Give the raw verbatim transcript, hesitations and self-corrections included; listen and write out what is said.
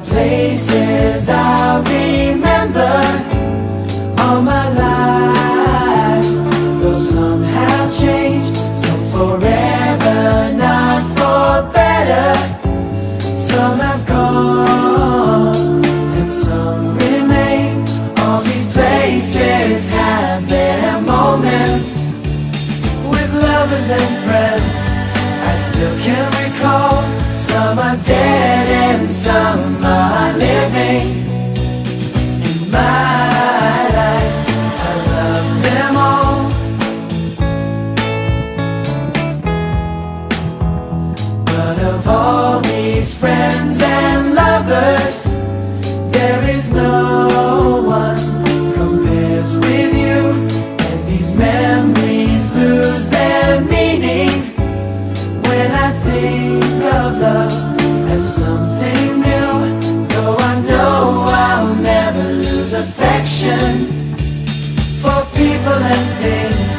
places I remember all my life, though some have changed, some forever, not for better. Some have gone and some remain. All these places have their moments with lovers and friends. I still can recall. Some are dead and some are living. In my life, I love them all. But of all these friends and lovers, there is no one compares with you. And these memories lose their meaning when I think of love as something new. Though I know I'll never lose affection for people and things